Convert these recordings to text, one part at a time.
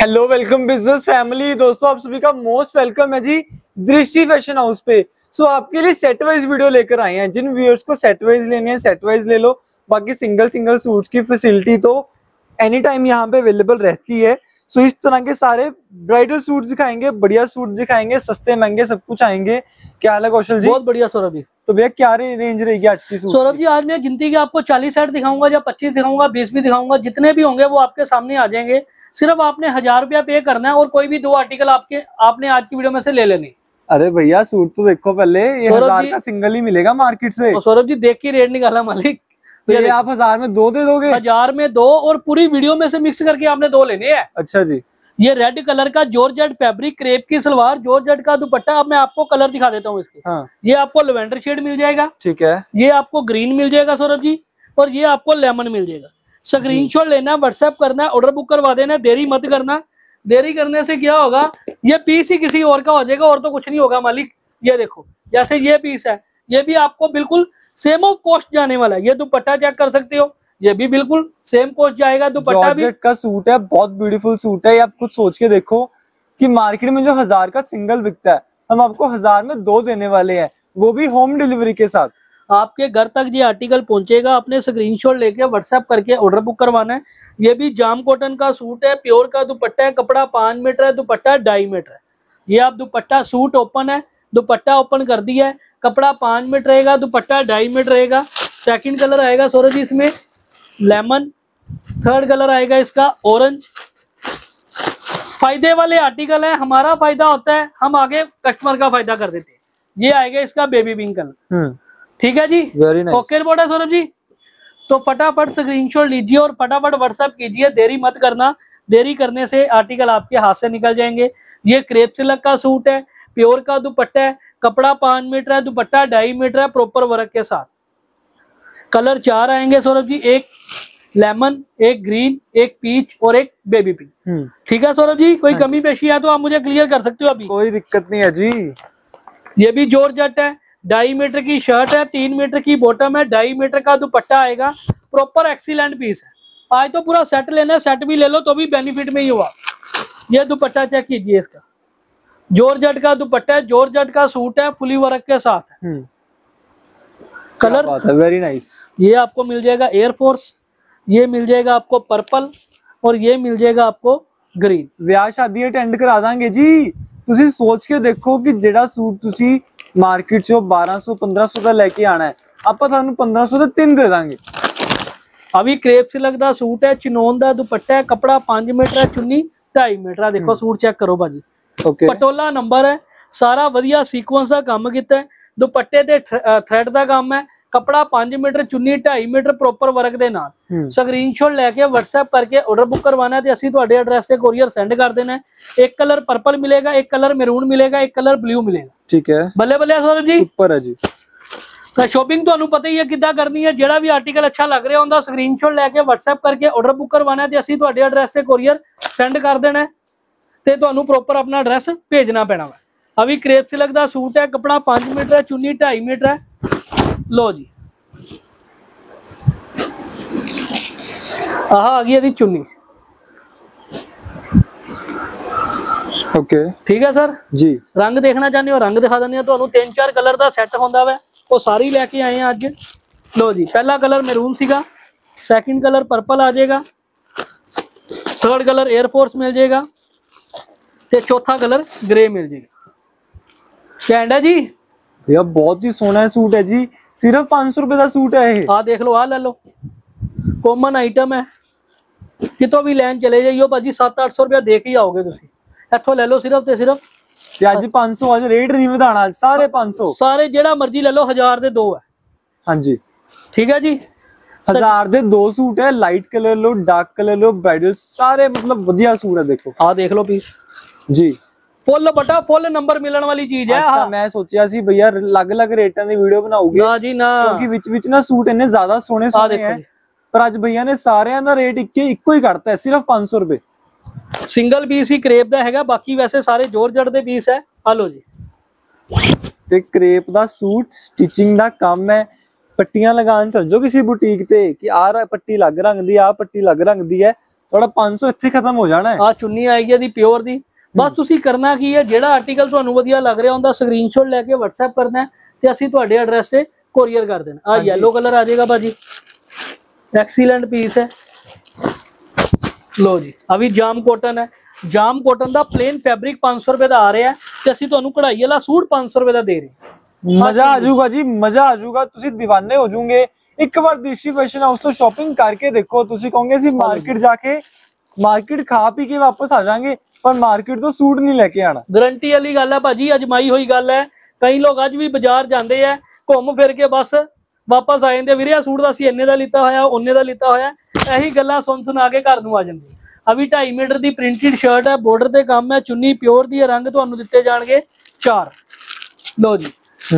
Hello welcome business family. दोस्तों आप सभी का मोस्ट वेलकम है जी दृष्टि फैशन हाउस पे। सो आपके लिए सेट वाइज वीडियो लेकर आए हैं। जिन व्यूअर्स को सेट वाइज लेने हैं सेट वाइज ले लो, बाकी सिंगल सिंगल सूट की फैसिलिटी तो एनी टाइम यहाँ पे अवेलेबल रहती है। सो इस तरह के सारे ब्राइडल सूट दिखाएंगे, बढ़िया सूट दिखाएंगे, सस्ते महंगे सब कुछ आएंगे। क्या हाल है कौशल जी? बहुत बढ़िया सौरभ जी। तो भैया क्या रेंज रहेगी आज की सूट? सौरभ जी आज मैं गिनती के आपको 40 सेट दिखाऊंगा या 25 दिखाऊंगा, 20 भी दिखाऊंगा, जितने भी होंगे वो आपके सामने आ जाएंगे। सिर्फ आपने 1000 रुपया पे करना है और कोई भी 2 आर्टिकल आपने आज की वीडियो में से ले लेने। अरे भैया सूट तो देखो पहले, ये 1000 का सिंगल ही मिलेगा मार्केट से। सौरभ जी देख के रेट निकाला मालिक। तो ये आप 1000 में 2 दे दोगे? 1000 में 2 और पूरी वीडियो में से मिक्स करके आपने 2 लेने हैं। अच्छा जी। ये रेड कलर का जॉर्जेट फैब्रिक, क्रेप की सलवार, जॉर्जेट का दुपट्टा। अब मैं आपको कलर दिखा देता हूँ इसके। हाँ। ये आपको लेवेंडर शेड मिल जाएगा, ठीक है। ये आपको ग्रीन मिल जाएगा सौरभ जी, और ये आपको लेमन मिल जाएगा। स्क्रीनशॉट लेना, व्हाट्सएप करना, ऑर्डर बुक करवा देना, देरी मत करना। देरी करने से क्या होगा, ये पीस ही किसी और का हो जाएगा और तो कुछ नहीं होगा मालिक। ये देखो जैसे ये पीस है, ये भी आपको बिल्कुल सेम ऑफ कॉस्ट जाने वाला है। ये दुपट्टा चेक कर सकते हो, ये भी बिल्कुल सेम कॉस्ट जाएगा। दुपट्टा भी का सूट है, बहुत ब्यूटीफुल सूट है। ये आप खुद सोच के देखो कि मार्केट में जो 1000 का सिंगल बिकता है, हम आपको 1000 में 2 देने वाले हैं, वो भी होम डिलीवरी के साथ। आपके घर तक ये आर्टिकल पहुंचेगा। अपने स्क्रीनशॉट लेके व्हाट्सएप करके ऑर्डर बुक करवाना है। ये भी जाम कॉटन का सूट है, प्योर का दुपट्टा है, कपड़ा 5 मीटर है, दुपट्टा 2.5 मीटर है। ये आप दुपट्टा, सूट ओपन है, दुपट्टा ओपन कर दिया है, कपड़ा 5 मीटर रहेगा, दुपट्टा 2.5 मीटर रहेगा। सेकंड कलर आएगा सौरभ जी इसमें लेमन, थर्ड कलर आएगा इसका ऑरेंज। फायदे वाले आर्टिकल है, हमारा फायदा होता है, हम आगे कस्टमर का फायदा कर देते हैं। ये आएगा इसका बेबी पिंक कलर। ठीक है जी, वेरी नाइस। ओके रिपोर्ट है सौरभ जी। तो फटाफट स्क्रीनशॉट लीजिए और फटाफट व्हाट्सएप कीजिए, देरी मत करना। देरी करने से आर्टिकल आपके हाथ से निकल जाएंगे। ये क्रेप सिल्क का सूट है, प्योर का दुपट्टा है, कपड़ा 5 मीटर है, दुपट्टा 2.5 मीटर है, प्रॉपर वर्क के साथ। कलर 4 आएंगे सौरभ जी, एक लेमन, एक ग्रीन, एक पीच और एक बेबी पिंक। ठीक है सौरभ जी, कोई कमी पेशी है तो आप मुझे क्लियर कर सकते हो अभी। कोई दिक्कत नहीं है जी। ये भी जॉर्जेट है, 2.5 मीटर की शर्ट है, 3 मीटर की बॉटम है, 2.5 मीटर का दुपट्टा आएगा। प्रॉपर एक्सीलेंट पीस है। आज तो पूरा सेट लेना है, सेट भी ले लो तो भी बेनिफिट में ही हुआ। ये दुपट्टा चेक कीजिए इसका, जॉर्जेट का दुपट्टा है, जॉर्जेट का सूट है, फुली वर्क के साथ है। Colour very nice. ये आपको मिल जाएगा एयरफोर्स, ये मिल जाएगा आपको पर्पल और ये मिल जाएगा आपको ग्रीन। ਵਿਆਹ शादी अटेंड करा देंगे जी। तुसी सोच के देखो कि जेड़ा सूट तुसी मार्केट चो 1200-1500 का लेके आना है, ਆਪਾਂ ਤੁਹਾਨੂੰ 1500 ਦੇ 3 दे देंगे। अभी क्रेप सिल्क ਦਾ सूट है, चिनोन ਦਾ दुपट्टा है, कपड़ा 5 मीटर है, चुन्नी 2.5 मीटर है। देखो सूट चेक करो भाजी, पटोला नंबर है, सारा वधिया सीक्वेंस ਦਾ ਕੰਮ ਕੀਤਾ है। दुपट्टे ते थ्रेड ਦਾ ਕੰਮ है, कपड़ा 5 मीटर, चुन्नी 2.5 मीटर, प्रॉपर वर्क ਦੇ ਨਾਲ। स्क्रीनशॉट लेके व्हाट्सएप करके ऑर्डर बुक करवाना है, ਅਸੀਂ ਤੁਹਾਡੇ ਐਡਰੈਸ ਤੇ ਕੋਰੀਅਰ सेंड कर देना है। एक कलर पर्पल मिलेगा, एक कलर मैरून मिलेगा, एक कलर ब्लू मिलेगा। ठीक है, बल्ले बल्ले सौरभ जी, सुपर है जी। तो शॉपिंग ਤੁਹਾਨੂੰ ਪਤਾ ਹੀ ਹੈ ਕਿੱਦਾਂ ਕਰਨੀ ਹੈ। ਜਿਹੜਾ ਵੀ ਆਰਟੀਕਲ ਅੱਛਾ ਲੱਗ ਰਿਹਾ ਹੁੰਦਾ ਸਕਰੀਨਸ਼ਾਟ ਲੈ ਕੇ WhatsApp ਕਰਕੇ ਆਰਡਰ ਬੁੱਕ ਕਰਵਾਉਣਾ ਤੇ ਅਸੀਂ ਤੁਹਾਡੇ ਐਡਰੈਸ ਤੇ ਕੋਰੀਅਰ ਸੈਂਡ ਕਰ ਦੇਣਾ ਤੇ ਤੁਹਾਨੂੰ ਪ੍ਰੋਪਰ ਆਪਣਾ ਐਡਰੈਸ ਭੇਜਣਾ ਪੈਣਾ ਵਾ। अभी क्रेप सिल्क ਦਾ सूट है, कपड़ा 5 मीटर है, चुन्नी 2.5 मीटर है। लो जी, आ गई है चुन्नी। ओके ठीक है सर जी। रंग देखना चाहते हो रंग दिखा दें, तो 3-4 कलर का सैट होंदा वा, वो सारी लेके आए हैं अज। लो जी, पहला कलर मैरून सीगा, सेकंड कलर पर्पल आ जाएगा, थर्ड कलर एयरफोर्स मिल जाएगा ते चौथा कलर ग्रे मिल जाएगा। क्या है जी भैया? बहुत ही सोना सूट है जी। सिर्फ 500 रुपए का सूट है ये। आ देख लो, आ ले लो, कॉमन आइटम है, कितों भी लैन चले जाइयो भाजी 700-800 रुपया दे के ही आओगे तुसी। इथों ले लो सिर्फ ते सिर्फ आज 500, आज रेट नहीं बढ़ाना, सारे 500, सारे जेड़ा मर्जी ले लो, 1000 दे 2 है। हाँ जी, ठीक है जी, 1000 दे 2 सूट है। लाइट कलर लो, डार्क कलर लो, ब्राइडल, सारे मतलब बढ़िया सूट है। देखो आ देख लो पीस जी, फुल बटा फुल नंबर मिलने वाली चीज है। हाँ। मैं सोचा सी भैया अलग-अलग रेटां दी वीडियो बनाओगे ना जी ना, क्योंकि विच ना सूट इन्ने ज्यादा सोने हैं, पर आज भैया ने सारियां दा रेट इक्को ही करता है, सिर्फ 500 रुपए। सिंगल पीस ही क्रेप दा हैगा, बाकी वैसे सारे जॉर्जेट दे पीस है। आ लो जी, ते क्रेप दा सूट स्टिचिंग दा काम है, पट्टियां लगान चल जाओ किसी बुटीक ते कि आ पट्टी अलग रंग दी, आ पट्टी अलग रंग दी है, थोड़ा 500 ਇੱਥੇ ਖਤਮ ਹੋ ਜਾਣਾ ਹੈ। ਆ ਚੁੰਨੀ ਆਏਗੀ ਇਹਦੀ ਪਿਓਰ ਦੀ। ਬਸ ਤੁਸੀਂ ਕਰਨਾ ਕੀ ਹੈ, ਜਿਹੜਾ ਆਰਟੀਕਲ ਤੁਹਾਨੂੰ ਵਧੀਆ ਲੱਗ ਰਿਹਾ ਉਹਦਾ ਸਕਰੀਨਸ਼ਾਟ ਲੈ ਕੇ WhatsApp ਕਰਨਾ ਤੇ ਅਸੀਂ ਤੁਹਾਡੇ ਐਡਰੈਸ ਤੇ ਕੋਰੀਅਰ ਕਰ ਦੇਣਾ। ਆ येलो ਕਲਰ ਆ ਜਾਏਗਾ ਭਾਜੀ, एक्सीलेंट पीस है। लो जी अभी जाम कॉटन है, जाम कॉटन का प्लेन फैब्रिक 500 रुपए का आ रहा है ਤੇ ਅਸੀਂ ਤੁਹਾਨੂੰ ਕਢਾਈ ਵਾਲਾ ਸੂਟ 500 रुपए ਦਾ ਦੇ ਰਹੇ ਹਾਂ। ਮਜ਼ਾ ਆ ਜਾਊਗਾ ਜੀ, ਮਜ਼ਾ ਆ ਜਾਊਗਾ, ਤੁਸੀਂ دیਵਾਨੇ ਹੋ ਜਾਓਗੇ। ਇੱਕ ਵਾਰ ਦ੍ਰਿਸ਼ਟੀ ਫੈਸ਼ਨ ਹਾਊਸ ਤੋਂ ਸ਼ਾਪਿੰਗ ਕਰਕੇ ਦੇਖੋ, ਤੁਸੀਂ ਕਹੋਗੇ ਅਸੀਂ ਮਾਰਕੀਟ ਜਾ ਕੇ ਮਾਰਕੀਟ ਖਾ ਪੀ ਕੇ ਵਾਪਸ ਆ ਜਾਾਂਗੇ, ਪਰ ਮਾਰਕੀਟ ਤੋਂ ਸੂਟ ਨਹੀਂ ਲੈ ਕੇ ਆਣਾ। ਗਾਰੰਟੀ ਵਾਲੀ ਗੱਲ ਹੈ ਭਾਜੀ, ਅਜਮਾਈ ਹੋਈ ਗੱਲ ਹੈ। ਕਈ ਲੋਕ ਅੱਜ ਵੀ ਬਾਜ਼ਾਰ ਜਾਂਦੇ ਆ, ਘੁੰਮ ਫਿਰ ਕੇ ਬਸ ਵਾਪਸ ਆ ਜਾਂਦੇ, ਵੀਰੇ ਆ ਸੂਟ ਦਾ ਅਸੀਂ ਇੰਨੇ ਦਾ ਲਿੱਤਾ ਹੋਇਆ, ਉਹਨੇ ਦਾ ਲਿੱਤਾ ਹੋਇਆ, ਇਹੀ ਗੱਲਾਂ ਸੁਣ ਕੇ ਘਰ ਨੂੰ ਆ ਜਾਂਦੇ। ਅਭੀ 2.5 ਮੀਟਰ ਦੀ ਪ੍ਰਿੰਟਡ ਸ਼ਰਟ ਹੈ, ਬਾਰਡਰ ਤੇ ਕੰਮ ਹੈ, ਚੁੰਨੀ ਪਿਓਰ ਦੀ ਹੈ, ਰੰਗ ਤੁਹਾਨੂੰ ਦਿੱਤੇ ਜਾਣਗੇ 4। ਲੋ ਜੀ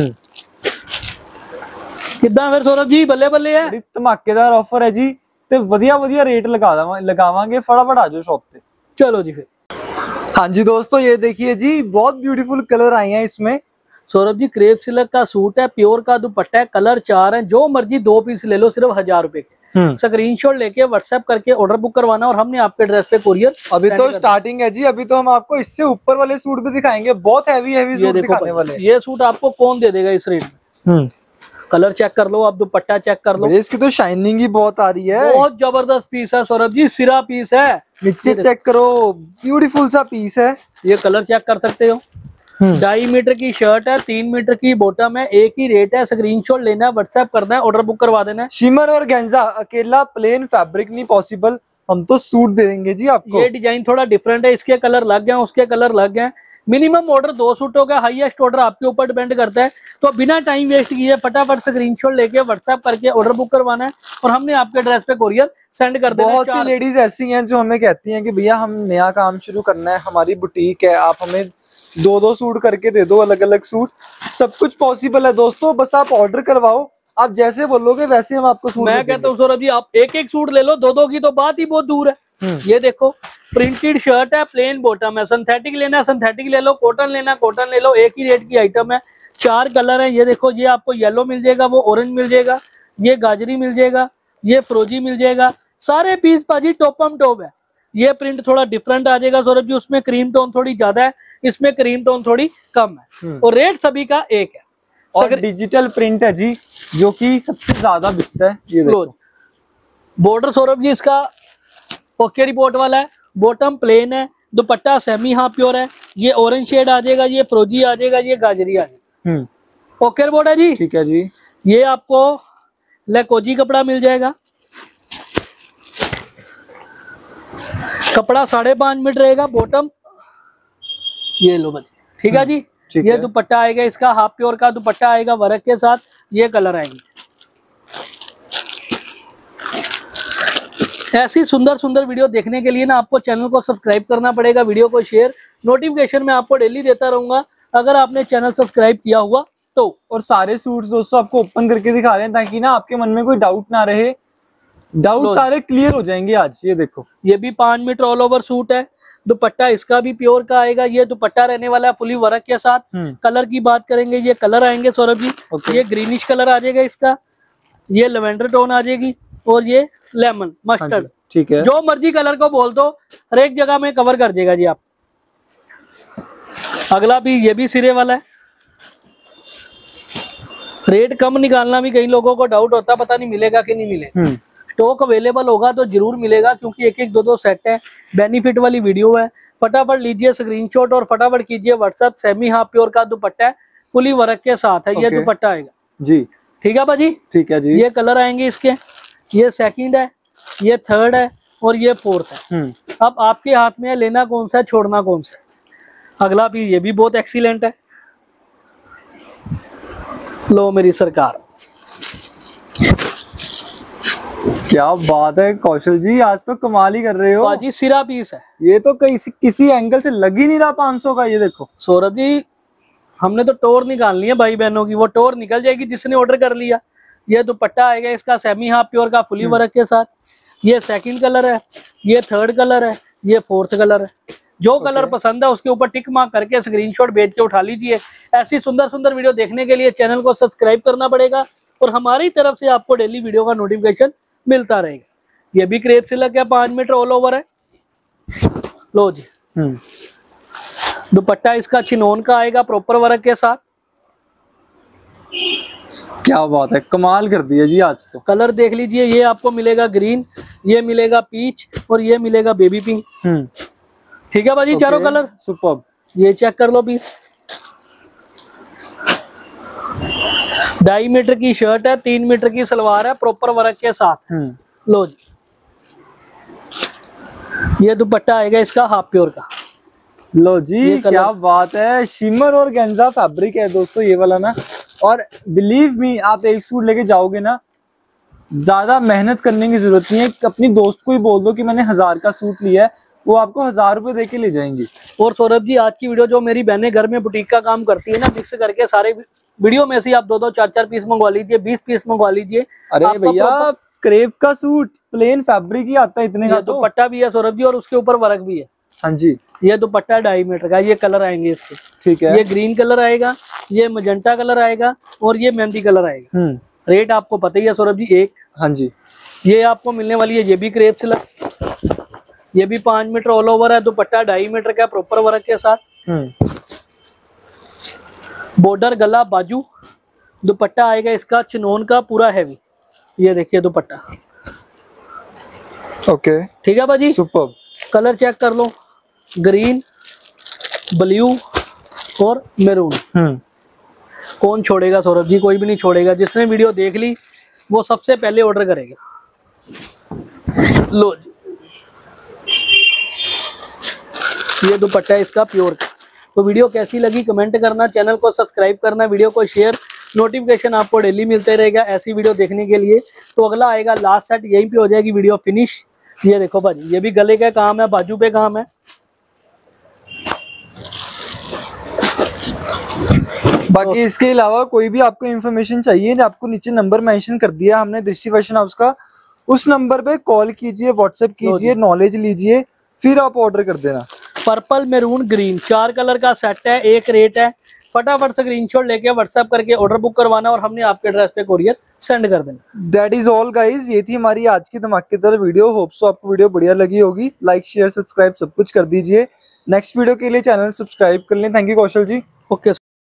ਕਿੱਦਾਂ ਫਿਰ ਸੌਰਵ ਜੀ, ਬੱਲੇ ਬੱਲੇ ਹੈ, ਬੜੀ ਧਮਾਕੇਦਾਰ ਆਫਰ ਹੈ ਜੀ, ਤੇ ਵਧੀਆ ਵਧੀਆ ਰੇਟ ਲਗਾਵਾਂਗੇ। फटाफट आ जाओ शॉप पे। चलो जी फिर। हाँ जी दोस्तों, ये देखिए जी, बहुत ब्यूटीफुल कलर आए हैं इसमें। सौरभ जी क्रेप सिल्क का सूट है, प्योर का दुपट्टा है, कलर 4 है, जो मर्जी 2 पीस ले लो, सिर्फ 1000 रुपए के। स्क्रीनशॉट लेके WhatsApp करके ऑर्डर बुक करवाना और हमने आपके एड्रेस पे कोरियर। अभी तो स्टार्टिंग है जी, अभी तो हम आपको इससे ऊपर वाले सूट भी दिखाएंगे, बहुत हैवी सूट दिखाने वाले। ये सूट आपको कौन दे देगा इस रेट में? कलर चेक कर लो आप, दुपट्टा चेक कर लो, इसकी तो शाइनिंग ही बहुत आ रही है, बहुत जबरदस्त पीस है सौरभ जी, सिरा पीस है। नीचे चेक करो, ब्यूटीफुल सा पीस है। ये कलर चेक कर सकते हो। 2.5 मीटर की शर्ट है, 3 मीटर की बॉटम है, एक ही रेट है। स्क्रीनशॉट लेना है, WhatsApp करना है, ऑर्डर बुक करवा देना है। शिमर और गेंजा अकेला प्लेन फैब्रिक नहीं पॉसिबल, हम तो सूट दे देंगे जी आपको। ये डिजाइन थोड़ा डिफरेंट है, इसके कलर लग गए, उसके कलर लग गए। मिनिमम ऑर्डर 2 सूटों का, हाईएस्ट ऑर्डर आपके ऊपर डिपेंड करता है। तो बिना टाइम वेस्ट किए फटाफट स्क्रीनशॉट लेके WhatsApp करके ऑर्डर बुक करवाना है और हमने आपके एड्रेस पे कोरियर सेंड कर देना है। बहुत सी लेडीज ऐसी हैं जो हमें कहती हैं कि भैया हम नया काम शुरू करना है, हमारी बुटीक है, आप हमें 2-2 सूट करके दे दो, अलग अलग सूट। सब कुछ पॉसिबल है दोस्तों, बस आप ऑर्डर करवाओ, आप जैसे बोलोगे वैसे हम आपको सूट। मैं कहता हूँ सौरभ जी, आप एक सूट ले लो, 2-2 की तो बात ही बहुत दूर है। ये देखो प्रिंटेड शर्ट है, प्लेन बॉटम है, सिंथेटिक लेना है सिंथेटिक ले लो, कॉटन लेना कॉटन ले लो, एक ही रेट की आइटम है। 4 कलर है, ये देखो, ये आपको येलो मिल जाएगा, वो ऑरेंज मिल जाएगा, ये गाजरी मिल जाएगा, ये फ्रोजी मिल जाएगा। सारे पीस पाजी टॉपम टॉप है। ये प्रिंट थोड़ा डिफरेंट आ जाएगा सौरभ जी, उसमें क्रीम टोन थोड़ी ज्यादा है, इसमें क्रीम टोन थोड़ी कम है, और रेट सभी का एक है। और डिजिटल प्रिंट है जी, जो कि सबसे ज्यादा बिकता है। ये देखो बॉर्डर सौरभ जी इसका ओके रिपोर्ट वाला है, बॉटम प्लेन है, दुपट्टा सेमी हाफ प्योर है, ये ऑरेंज शेड आ जाएगा, ये फ्रोजी आ जाएगा, ये गाजरी आ जाएगा। ओके रिपोर्ट है जी, ठीक है जी। ये आपको लेकोजी कपड़ा मिल जाएगा, कपड़ा 5.5 मीटर रहेगा, बॉटम ये लो बच्चे, ठीक है जी। ये दुपट्टा आएगा, इसका हाफ प्योर का दुपट्टा आएगा वर्क के साथ, ये कलर आएंगे। ऐसी सुंदर सुंदर वीडियो देखने के लिए ना आपको चैनल को सब्सक्राइब करना पड़ेगा, वीडियो को शेयर, नोटिफिकेशन में आपको डेली देता रहूंगा अगर आपने चैनल सब्सक्राइब किया हुआ तो। और सारे सूट्स दोस्तों आपको ओपन करके दिखा रहे हैं ताकि ना आपके मन में कोई डाउट ना रहे, डाउट सारे क्लियर हो जाएंगे आज। ये देखो, ये भी 5 मीटर ऑल ओवर सूट है, दुपट्टा इसका भी प्योर का आएगा, ये दुपट्टा रहने वाला है फुली वर्क के साथ। कलर की बात करेंगे, ये कलर आएंगे सौरभ जी, ये ग्रीनिश कलर आ जाएगा इसका, ये लेवेंडर टोन आ जाएगी, और ये लेमन मस्टर्ड, ठीक है। जो मर्जी कलर को बोल दो, हर एक जगह में कवर कर देगा जी आप। अगला भी ये भी सिरे वाला है, रेट कम निकालना भी कई लोगों को डाउट होता, पता नहीं मिलेगा कि नहीं मिलेगा। स्टॉक अवेलेबल होगा तो जरूर मिलेगा, क्योंकि 1-1, 2-2 सेट है, बेनिफिट वाली वीडियो है। फटाफट लीजिए स्क्रीनशॉट और फटाफट कीजिए WhatsApp। सेमी हाफ प्योर का दुपट्टा है, फुली वर्क के साथ है, ये दुपट्टा आएगा जी, ठीक है भाजी, ठीक है जी। ये कलर आएंगे इसके, ये सेकंड है, ये थर्ड है, और ये फोर्थ है। अब आपके हाथ में है लेना कौन सा है, छोड़ना कौन सा है। अगला भी ये भी बहुत एक्सीलेंट है, लो मेरी सरकार, क्या बात है कौशल जी, आज तो कमाल ही कर रहे हो बाजी। सिरा पीस है, ये तो किसी एंगल से लग ही नहीं रहा 500 का। ये देखो सौरभ जी, हमने तो टोर निकालनी है भाई बहनों की, वो टोर निकल जाएगी जिसने ऑर्डर कर लिया। ये दुपट्टा आएगा इसका सेमी हाफ प्योर का फुली वर्क के साथ, ये सेकंड कलर है, ये थर्ड कलर है, ये फोर्थ कलर है। जो कलर पसंद है उसके ऊपर टिक मार्क करके स्क्रीनशॉट भेज के उठा लीजिए। ऐसी सुंदर सुंदर वीडियो देखने के लिए चैनल को सब्सक्राइब करना पड़ेगा, और हमारी तरफ से आपको डेली वीडियो का नोटिफिकेशन मिलता रहेगा। ये भी क्रेप सिल्क है, 5 मीटर ऑल ओवर है। लो जी, दुपट्टा इसका चिनोन का आएगा प्रॉपर वर्क के साथ। क्या बात है, कमाल कर दिया जी आज तो। कलर देख लीजिए, ये आपको मिलेगा ग्रीन, ये मिलेगा पीच और ये मिलेगा बेबी पिंक। ठीक है भाजी, चारों कलर सुपर्ब। ये चेक कर लो पीस। 2.5 मीटर की शर्ट है, 3 मीटर की सलवार है, प्रॉपर वर्क के साथ। लो जी, ये दुपट्टा आएगा इसका हाफ प्योर का। लो जी, क्या बात है, शिमर और गेंजा फैब्रिक है दोस्तों ये वाला ना। और बिलीव मी, आप एक सूट लेके जाओगे ना, ज्यादा मेहनत करने की जरूरत नहीं है। अपनी दोस्त को ही बोल दो कि मैंने 1000 का सूट लिया है, वो आपको 1000 रुपए दे के ले जाएंगी। और सौरभ जी, आज की वीडियो जो मेरी बहनें घर में बुटीक का काम करती है ना, मिक्स करके सारे वीडियो में से आप 2-2, 4-4 पीस मंगवा लीजिए, 20 पीस मंगवा लीजिए। अरे भैया, क्रेप का सूट प्लेन फैब्रिक ही आता है इतने का। तो दुपट्टा भी है सौरभ जी और उसके ऊपर वर्क भी है। हाँ जी, ये दुपट्टा 2.5 मीटर का। ये कलर आएंगे इसके, ठीक है। ये ग्रीन कलर आएगा, ये मजेंटा कलर आएगा और ये मेहंदी कलर आएगा। रेट आपको पता ही है सौरभ जी, एक। हाँ जी, ये आपको मिलने वाली है, ये भी क्रेप सिल्क, ये भी 5 मीटर ऑल ओवर है, दुपट्टा 2.5 मीटर का प्रॉपर वर्क के साथ। बॉर्डर, गला, बाजू, दुपट्टा आएगा इसका चिनोन का पूरा हैवी। ये देखिए दुपट्टा। ओके, ठीक है भाजी, सुपर्ब। कलर चेक कर लो, ग्रीन, ब्लू और मैरून। कौन छोड़ेगा सौरभ जी? कोई भी नहीं छोड़ेगा। जिसने वीडियो देख ली वो सबसे पहले ऑर्डर करेगा। लो जी, ये दुपट्टा इसका प्योर का। तो वीडियो कैसी लगी कमेंट करना, चैनल को सब्सक्राइब करना, वीडियो को शेयर, नोटिफिकेशन आपको डेली मिलते रहेगा ऐसी वीडियो देखने के लिए। तो अगला आएगा लास्ट सेट, यहीं पे हो जाएगी वीडियो फिनिश। ये देखो भाजी, ये भी गले का काम है, बाजू पे काम है। बाकी इसके अलावा कोई भी आपको इन्फॉर्मेशन चाहिए, आपको नीचे नंबर मेंशन कर दिया हमने दृष्टि फैशन हाउस का, उस नंबर पे कॉल कीजिए, व्हाट्सएप कीजिए, नॉलेज लीजिए, फिर आप ऑर्डर कर देना। पर्पल, मैरून, ग्रीन 4 कलर का सेट है, एक रेट है। फटाफट स्क्रीनशॉट लेके व्हाट्सएप करके ऑर्डर बुक करवाना और हमने आपके एड्रेस पे कोरियर सेंड कर देना। दैट इज ऑल गाइज, ये थी हमारी आज की धमाकेदार वीडियो। होप सो आपको वीडियो बढ़िया लगी होगी। लाइक, शेयर, सब्सक्राइब सब कुछ कर दीजिए। नेक्स्ट वीडियो के लिए चैनल सब्सक्राइब कर लें। Thank you Kaushal ji. Okay.